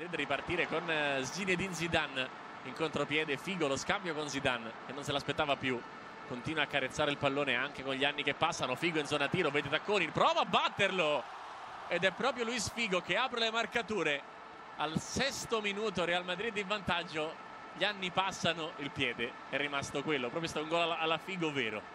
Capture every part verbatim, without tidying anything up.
Madrid ripartire con Zinedine Zidane in contropiede. Figo, lo scambio con Zidane che non se l'aspettava più, continua a carezzare il pallone anche con gli anni che passano. Figo in zona tiro, vede Tacconi, prova a batterlo ed è proprio Luis Figo che apre le marcature al sesto minuto. Real Madrid in vantaggio, gli anni passano, il piede è rimasto quello, proprio stato un gol alla, alla Figo vero.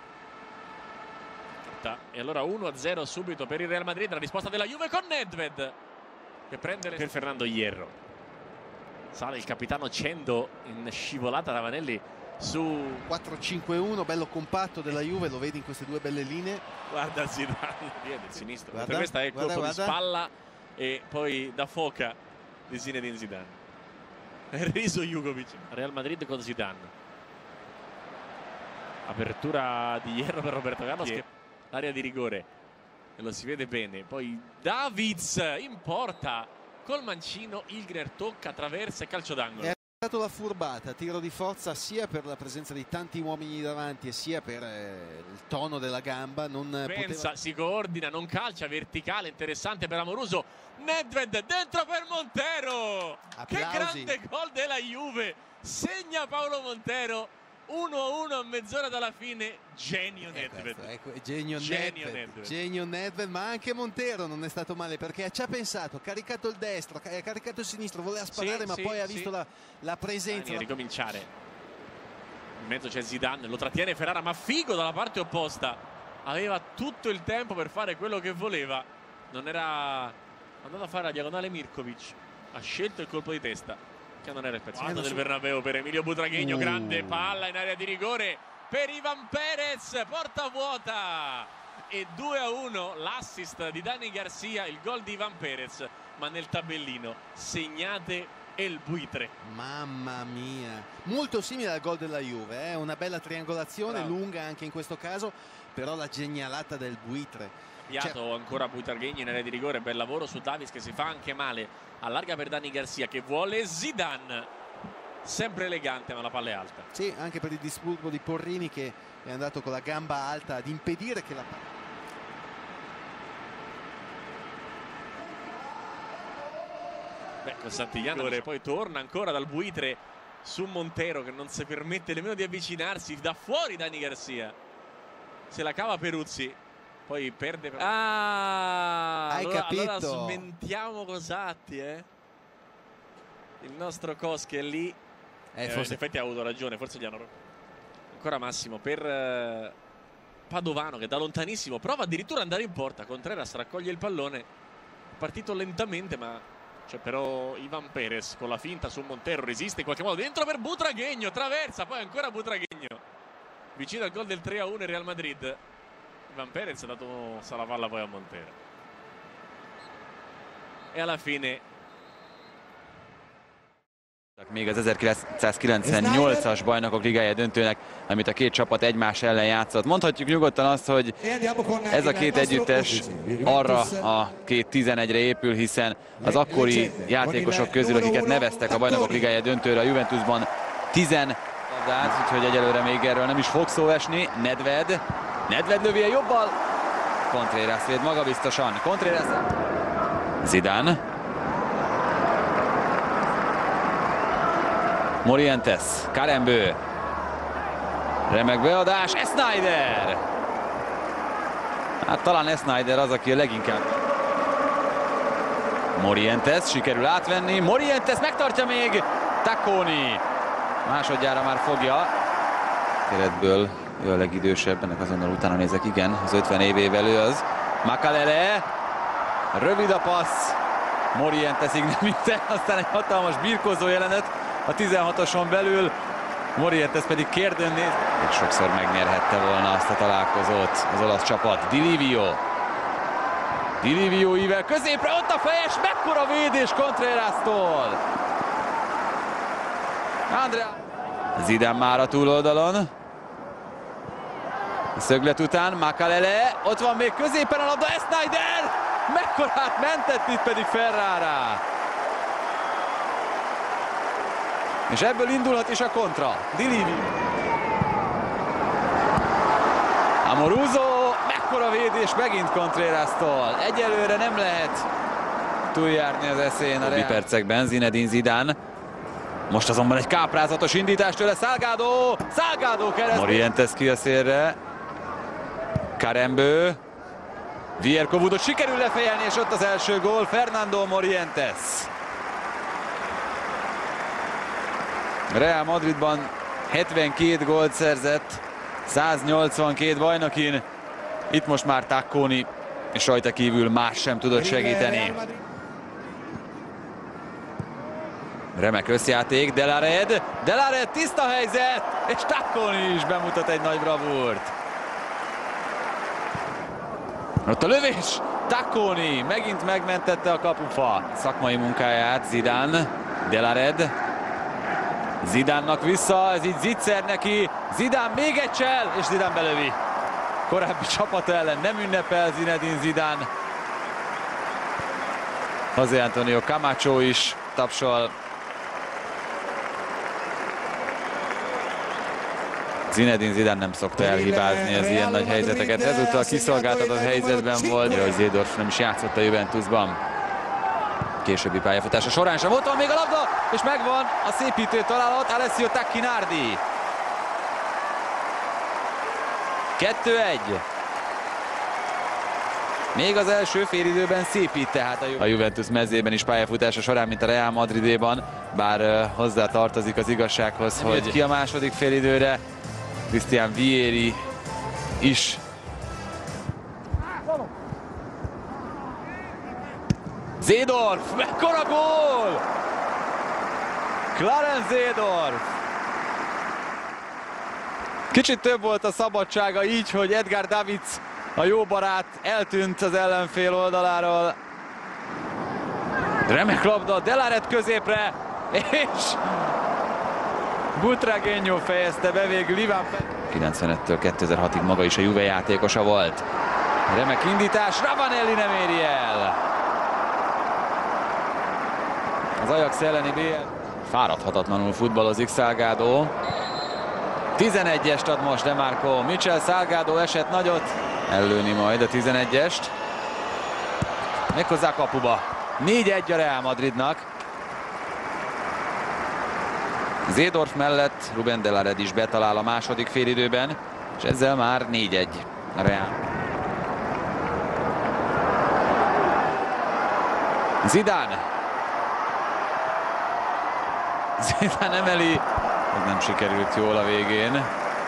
E allora uno a zero subito per il Real Madrid, la risposta della Juve con Nedved che prende le... per Fernando Hierro. Sale il capitano Cendo in scivolata da Vanelli su quattro cinque uno, bello compatto della Juve, lo vedi in queste due belle linee. Guarda Zidane, via del sinistro. Guarda, questa è il guarda, colpo guarda. di spalla e poi da foca di Zinedine Zidane. Riso Jugovic. Real Madrid con Zidane. Apertura di Hierro per Roberto Carlos, che l'area di rigore e lo si vede bene. Poi Davids in porta col mancino, Ilgner tocca, traversa e calcio d'angolo. È stata la furbata, tiro di forza sia per la presenza di tanti uomini davanti e sia per eh, il tono della gamba. Non Pensa, poteva... si coordina, non calcia, verticale, interessante per Amoruso. Nedved dentro per Montero. Applausi. Che grande gol della Juve, segna Paolo Montero. uno a uno a mezz'ora dalla fine. Genio Nedved, ecco, ecco, genio, genio Nedved, Nedved. genio Nedved, ma anche Montero non è stato male perché ci ha pensato, ha caricato il destro, ha caricato il sinistro, voleva sparare, sì, ma sì, poi ha sì. visto la, la presenza. A ricominciare. In mezzo c'è Zidane, lo trattiene Ferrara, ma Figo dalla parte opposta. Aveva tutto il tempo per fare quello che voleva. Non era andato a fare la diagonale Mirkovic. Ha scelto il colpo di testa, che non era il pezzo del su... Bernabeu per Emilio Butragueño. Uh. Grande palla in area di rigore per Ivan Perez, porta vuota e due a uno l'assist di Dani Garcia, il gol di Ivan Perez, ma nel tabellino segnate El Buitre. Mamma mia, molto simile al gol della Juve, eh? Una bella triangolazione, Bravo. lunga anche in questo caso, però la genialata del Buitre. Piato cioè... ancora Butragueño in area di rigore, bel lavoro su Davis che si fa anche male, allarga per Dani Garcia che vuole Zidane, sempre elegante ma la palla è alta. Sì, anche per il disturbo di Porrini che è andato con la gamba alta ad impedire che la palla... Beh, con Santigliano poi torna ancora dal Buitre su Montero che non si permette nemmeno di avvicinarsi, da fuori Dani Garcia, se la cava Peruzzi, poi perde per... ah, hai allora, capito? Allora smentiamo Cosatti, eh? Il nostro Cos che è lì eh, forse... in effetti ha avuto ragione, forse gli hanno ancora Massimo per eh, Padovano che da lontanissimo prova addirittura ad andare in porta. Contreras raccoglie il pallone, partito lentamente ma c'è però Ivan Perez con la finta su Montero, resiste in qualche modo, dentro per Butragueño, traversa, poi ancora Butragueño vicino al gol del tre a uno in Real Madrid. Ivan Perez ha dato la palla poi a Montero e alla fine még az ezerkilencszázkilencvennyolcas Bajnokok Ligája döntőnek, amit a két csapat egymás ellen játszott. Mondhatjuk nyugodtan azt, hogy ez a két együttes arra a két tizenegyre épül, hiszen az akkori játékosok közül, akiket neveztek a Bajnokok Ligája döntőre, a Juventusban tizen labdát, úgyhogy egyelőre még erről nem is fog szó esni. Nedved, Nedved lövi a jobbal, Contreras véd magabiztosan, Contreras, Zidane, Morientes, Karembő, remek beadás, Sneijder! Hát talán Sneijder az, aki a leginkább... Morientes, sikerül átvenni, Morientes megtartja még, Tacconi másodjára már fogja. Keretből ő a legidősebb, ennek azonnal utána nézek, igen, az ötven évével ő az. Makalele, rövid a passz, Morientesig nem jut el, aztán egy hatalmas birkózó jelenet a tizenhatoson belül, Morientes pedig kérdőn néz. És sokszor megnyerhette volna azt a találkozót az olasz csapat. Di Livio. Di Livio ível középre, ott a fejes, mekkora védés Contreras-tól. Andrea. Zidane már a túloldalon. A szöglet után Makalele, ott van még középen a labda, Sneijder! Mekkorát mentett itt pedig Ferrara. És ebből indulhat is a kontra. Di Livio. Amoruso, mekkora védés megint Contreras-tól. Egyelőre nem lehet túljárni az eszén a Real percekben. Zinedine Zidane. Most azonban egy káprázatos indítás tőle. Salgado! Salgado keresztül. Morientes ki a szélre. Karembő. Vierkovudot sikerül lefejelni, és ott az első gól. Fernando Morientes. Real Madridban hetvenkét gólt szerzett, száznyolcvankét bajnokin. Itt most már Tacconi, és rajta kívül más sem tudott segíteni. Remek összjáték, Delared, Delared tiszta helyzet, és Tacconi is bemutat egy nagy bravúrt. Ott a lövés, Tacconi megint megmentette a kapufa szakmai munkáját. Zidane, Delared, Zidane-nak vissza, ez így zicser neki, Zidane még egy csel, és Zidane belövi. Korábbi csapata ellen nem ünnepel Zinedine Zidane. José Antonio Camacho is tapsol. Zinedine Zidane nem szokta elhibázni az ilyen nagy helyzeteket. Ezúttal kiszolgáltatott helyzetben volt, hogy Seedorf nem is játszott a Juventusban. Későbbi pályafutása során sem ott van még a labda, és megvan a szépítő találat, Alessio Tacchinardi. kettő egy. Még az első félidőben szépít tehát a Juventus mezében is pályafutása során, mint a Real Madridéban, bár uh, hozzá tartozik az igazsághoz, nem hogy ki a második félidőre. Christian Vieri is. Seedorf, mekkora gól! Clarence Seedorf. Kicsit több volt a szabadsága így, hogy Edgar Davids, a jó barát, eltűnt az ellenfél oldaláról. Remek labda, Delared középre, és Butragueño fejezte be végül. Iván kilencvenöttől kétezer-hatig maga is a Juve játékosa volt. Remek indítás, Ravanelli nem éri el. Az Ajax elleni bé el. Fáradhatatlanul futballozik Salgado. tizenegyest ad most De Marco. Michel Salgado esett nagyot. Ellőni majd a tizenegyest. Méghozzá kapuba. négy egy a Real Madridnak. Seedorf mellett Ruben Delared is betalál a második félidőben, és ezzel már négy egy a Real. Zidane. Zidane emeli. Ez nem sikerült jól a végén.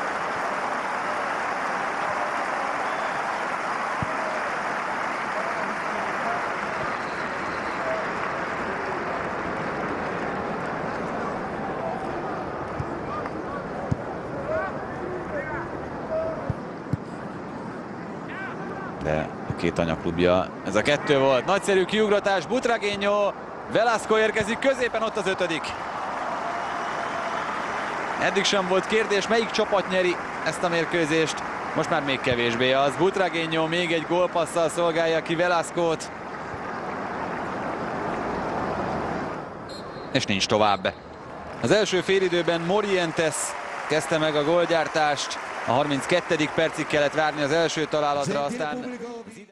De a két anyaklubja, ez a kettő volt. Nagyszerű kiugratás, Butragueño, Velasco érkezik középen, ott az ötödik. Eddig sem volt kérdés, melyik csapat nyeri ezt a mérkőzést. Most már még kevésbé az. Butragueño még egy gólpasszal szolgálja ki Velascót. És nincs tovább. Az első félidőben Morientes kezdte meg a gólgyártást. A harminckettedik percig kellett várni az első találatra, aztán